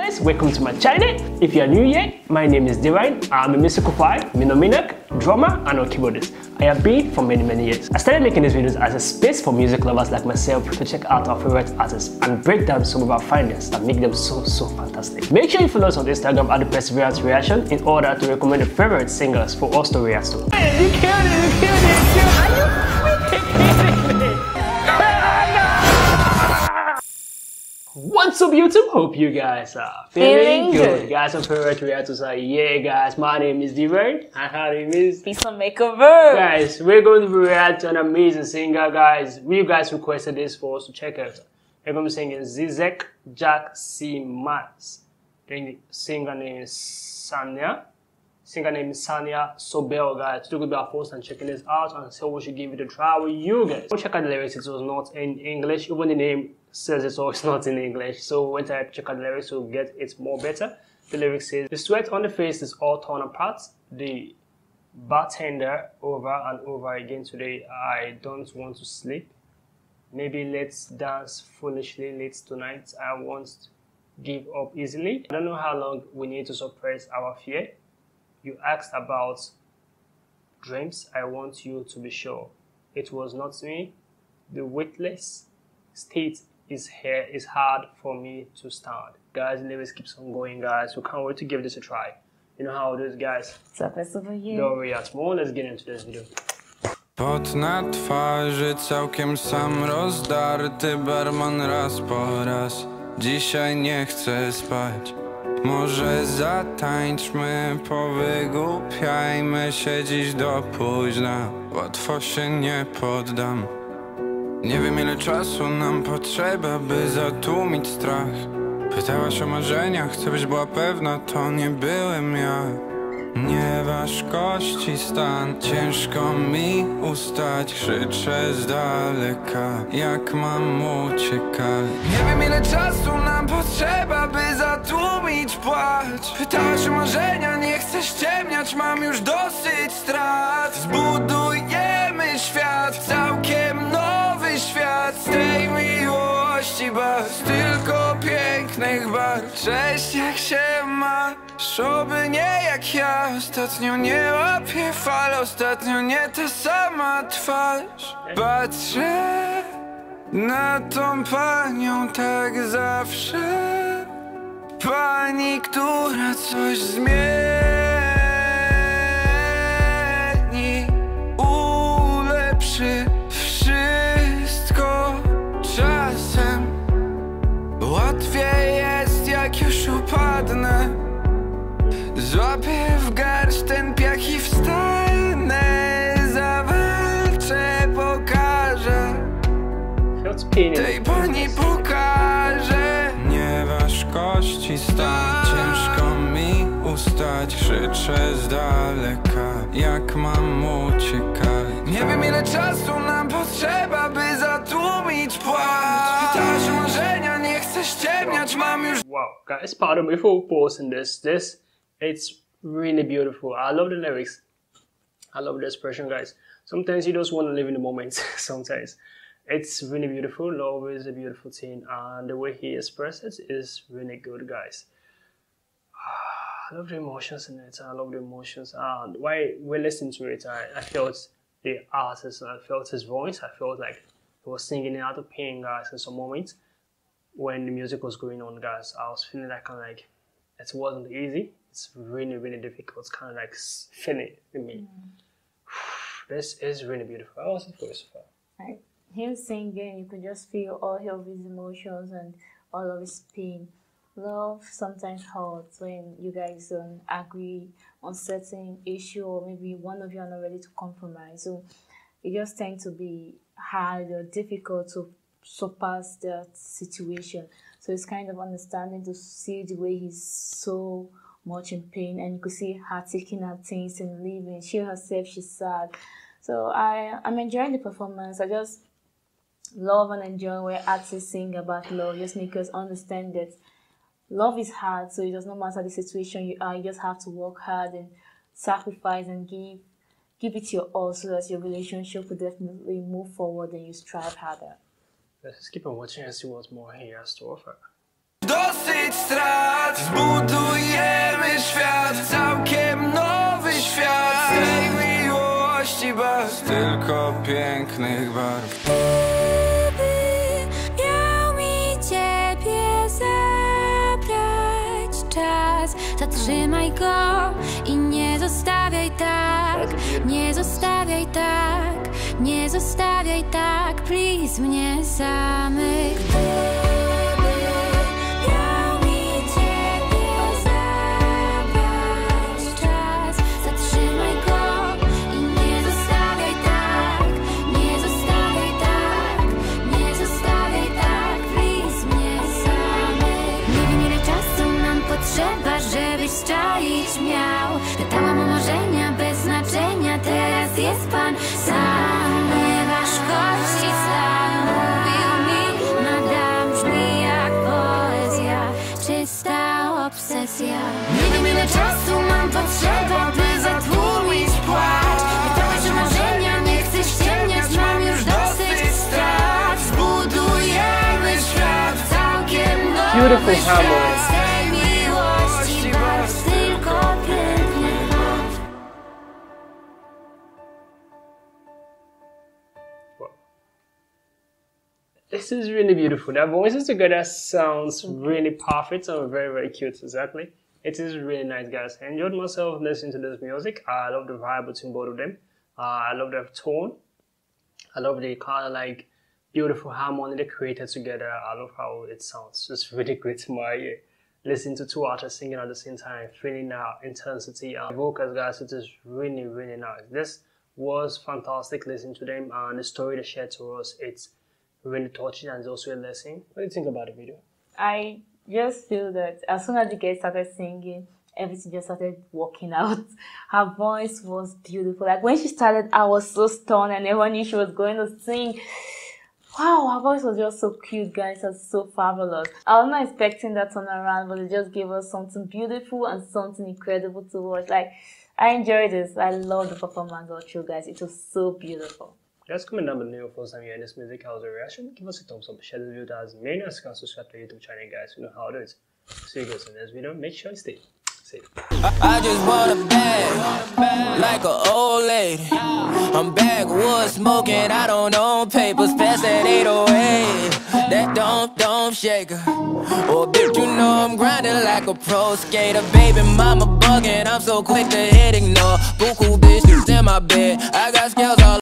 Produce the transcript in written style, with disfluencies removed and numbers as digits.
guys, welcome to my channel. If you are new here, my name is Divine. I'm a musical choir, minominak, drummer and a keyboardist. I have been for many years. I started making these videos as a space for music lovers like myself to check out our favorite artists and break down some of our findings that make them so fantastic. Make sure you follow us on Instagram at the Perseverance Reaction in order to recommend your favorite singers for us to react to. Hey, you killed it, you killed it, you killed it. Are you freaking kidding me? What's up YouTube? Hope you guys are feeling good. Guys, our favorite reactors are guys, my name is Divine and her name is Peace Makeover. Guys, we're going to react to an amazing singer, guys. You guys requested this for us to check out. We're going to be singing Cześć, masz. The singer name is sanah. Singer name is Sobel, guys. Today we'll be our first and checking this out and so we should give it a try with you guys. We'll check out the lyrics. It was not in English, even the name says it, so it's not in English. So when I check out the lyrics, we'll get it more better. The lyrics says, the sweat on the face is all torn apart. The bartender over and over again today. I don't want to sleep. Maybe let's dance foolishly late tonight. I won't give up easily. I don't know how long we need to suppress our fear. You asked about dreams. I want you to be sure it was not me. The weightless state is here is hard for me to stand. Guys, the lyrics keeps on going, guys. We can't wait to give this a try. You know how it is, guys. Don't react more. Let's get into this video. Pot na twarzy całkiem sam rozdarty, barman raz po raz. Dzisiaj nie chcę spać. Może zatańczmy, powygłupiajmy się dziś do późna. Łatwo się nie poddam. Nie wiem ile czasu nam potrzeba, by zatłumić strach. Pytałaś o marzenia, chcę byś była pewna, to nie byłem ja. Nie waż kości stan, ciężko mi ustać. Krzyczę z daleka, jak mam uciekać. Nie wiem ile czasu nam potrzeba, by zatłumić płacz. Pytałaś o marzenia, nie chcę ściemniać, mam już dosyć strat. Zbudujemy świat, całkiem nowy świat. Z tej miłości baw, tylko pięknych barw. Cześć, jak się masz, oby nie jak ja. Ostatnio nie łapię fal, ostatnio nie ta sama twarz. Patrzę na tą panią tak zawsze. Pani, która coś zmieni, ulepszy wszystko czasem. Łatwiej jest jak już upadnę. Złapię w garść ten piach i wstanę. Zawalczę, pokażę. Tej pani pokażę. Nie waż kości stan, ciężko mi ustać. Krzyczę z daleka, jak mam uciekać. Nie wiem ile czasu nam potrzeba, by zatłumić płacz. Pytasz o marzenia, nie chcę ściemniać, mam już... Wow, guys, pardon me for pausing this. It's really beautiful. I love the lyrics. I love the expression, guys. Sometimes you just want to live in the moment. Sometimes it's really beautiful. Love is a beautiful thing, and the way he expresses it is really good, guys. I love the emotions in it. I love the emotions. And while we're listening to it, I felt the artist. I felt his voice. I felt like he was singing it out of pain, guys. In some moments when the music was going on, guys, I was feeling like it wasn't easy. It's really difficult. It's kind of like feeling in me. This is really beautiful. How was it for you so far? Right. Him singing, you could just feel all of his emotions and all of his pain. Love sometimes hurts when you guys don't agree on certain issue, or maybe one of you are not ready to compromise. So it just tends to be hard or difficult to surpass that situation. So it's kind of understanding to see the way he's so much in pain, and you could see her taking her things and leaving. She herself, she's sad. So I'm enjoying the performance. I just love and enjoy where artists sing about love. Just make us understand that love is hard, so it does not matter the situation you are. You just have to work hard and sacrifice and give it your all, so that your relationship will definitely move forward and you strive harder. Let's just keep on watching and see what more he has to offer. Dosyć strat, zatrzymaj go i nie zostawiaj tak, nie zostawiaj tak, nie zostawiaj tak, please mnie samych. Żebyś czaić miał. Pytałam o marzenia bez znaczenia, teraz jest pan sam. Nie masz kości sam, mówił mi nadam, brzmi jak poezja, czysta obsesja. Nie wiem ile czasu mam potrzeba, by zatłumić płacz. Pytałeś o marzenia, nie chcę ściemniać, mam już dosyć strat. Zbudujemy świat całkiem nowy. Beautiful harmony. This is really beautiful. Their voices together sounds really perfect and very, very cute. Exactly. It is really nice, guys. I enjoyed myself listening to this music. I love the vibe between both of them. I love their tone. I love the kind of like beautiful harmony they created together. I love how it sounds. It's really great to my ear. Listening to two artists singing at the same time, feeling that intensity and vocals, guys. It is really, really nice. This was fantastic listening to them, and the story they shared to us, it's really touching and it's also a lesson. What do you think about the video? I just feel that as soon as the girl started singing, everything just started working out. Her voice was beautiful. Like when she started, I was so stunned, and everyone knew she was going to sing. Wow, her voice was just so cute, guys. It was so fabulous. I was not expecting that turnaround, but it just gave us something beautiful and something incredible to watch. Like, I enjoyed this. I love the performance all through, guys. It was so beautiful. Guys, comment down below first time you're in this music. How's your reaction? Give us a thumbs up, share this video as many as you can, subscribe to the YouTube channel, guys. You know how it is. See you guys in this video. Make sure you stay safe. I just want a bag, like an old lady. I'm backwoods smoking, I don't own papers, pass that 808. That don't shake her. Oh, bitch, you know I'm grinding like a pro skater. Baby mama bugging, I'm so quick to hit ignore. Buku bitches in my bed, I got scales all